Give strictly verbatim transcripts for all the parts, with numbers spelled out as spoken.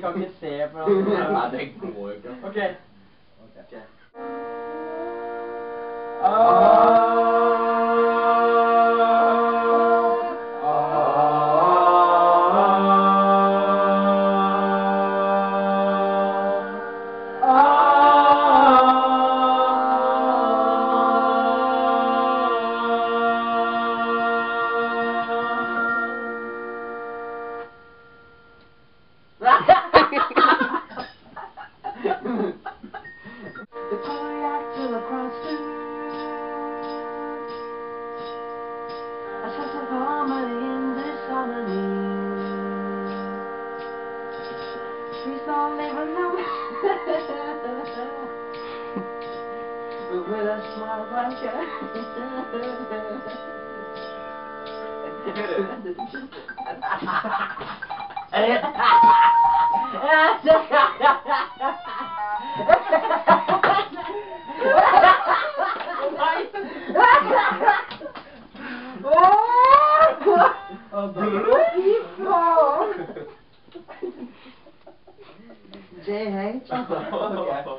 kan ikke se for han. Nei, det går ikke. Ok. Ok. The cardiac till across the a sense of harmony in this harmony. Please don't even know. But with a smile like J H. Okay.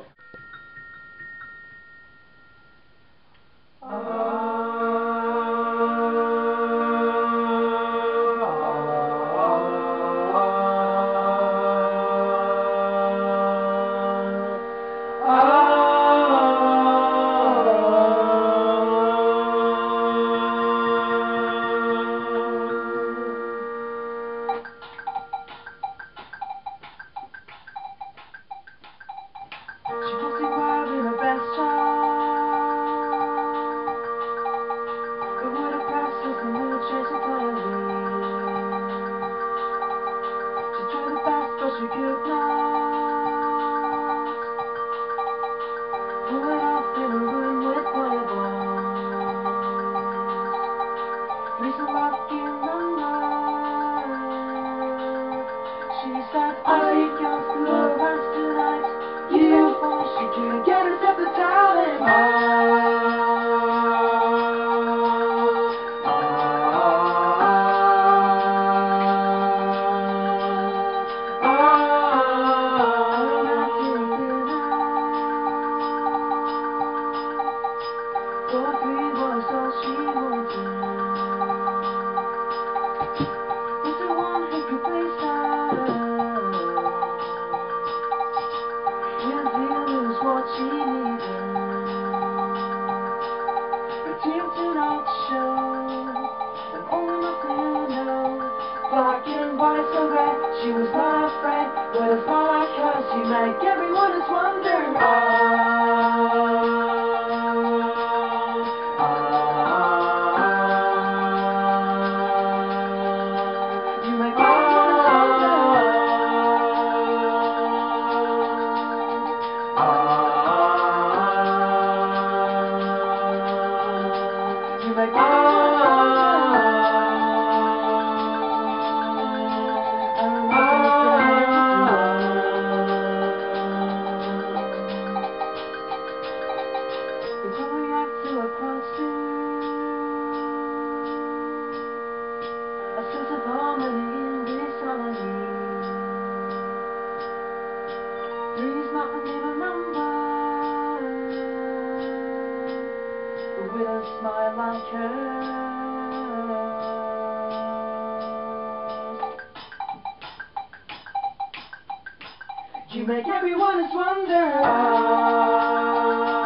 She wants to wear in her best charm, but what a process and mood change entirely. She tried her best but she could not pull it off in a room with quiet walls. Please don't lock in the night. She said, I just love us tonight. You she couldn't get us at the time. Ah, ah, ah, romantic delight. For three was all she wanted. Was the one who could place her. What she needed, but seemed to not show, and old enough to know, black and white so red, she was not afraid, with a smile like hers, she make everyone just wonder, ah, ah, you make everyone just wonder, you make me to a crossing, a sense of harmony in this harmony. Please not leave a number, but with a smile like hers, you make everyone just wonder. Ah,